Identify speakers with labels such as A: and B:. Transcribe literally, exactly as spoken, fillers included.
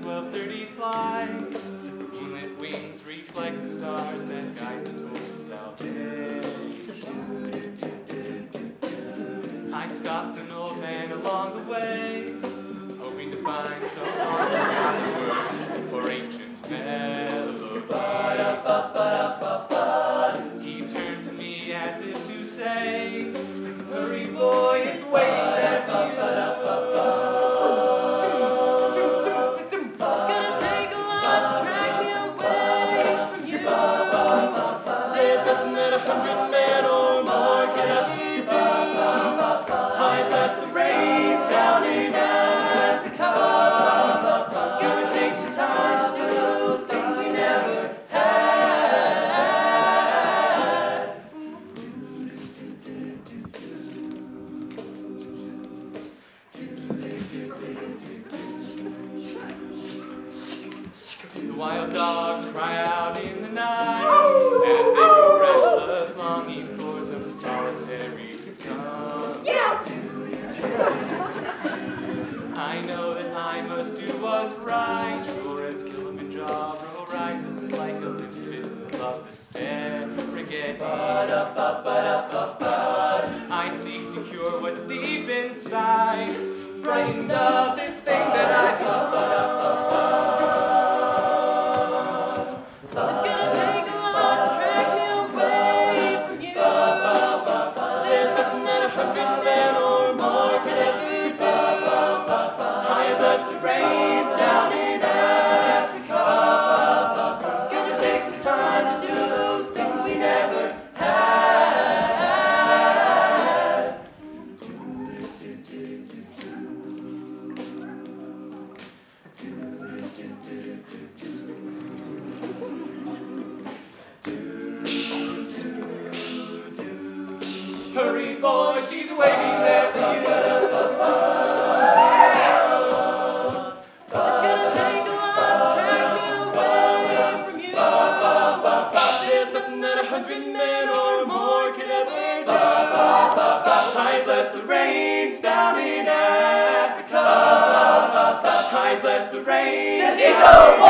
A: twelve thirty flight. The moonlit wings reflect the stars that guide me towards salvation. I stopped an old man along the way, hoping to find some forgotten words or ancient melodies. He turned to me as if to say, hurry boy, it's waiting there for you. It's gonna take a lot to drag me away from you. There's nothing that a hundred men or more can ever do. I bless the rains down in Africa. Gonna take some time to do those things we never had. The wild dogs cry out in the night as they go restless, longing for some solitary company. I know that I must do what's right, sure as Kilimanjaro rises like Olympus above the Serengeti. I seek to cure what's deep inside, frightened of this thing that I become. It's gonna take a lot to drag me away from you. There's nothing that a hundred men or more could ever do. I bless the rains down in Africa. Gonna take some time to do those things we never had. Hurry boy, she's waiting there for you. It's gonna take a lot to drag me away from you. There's nothing that a hundred men or more could ever do. I bless the rains down in Africa. I bless the rains.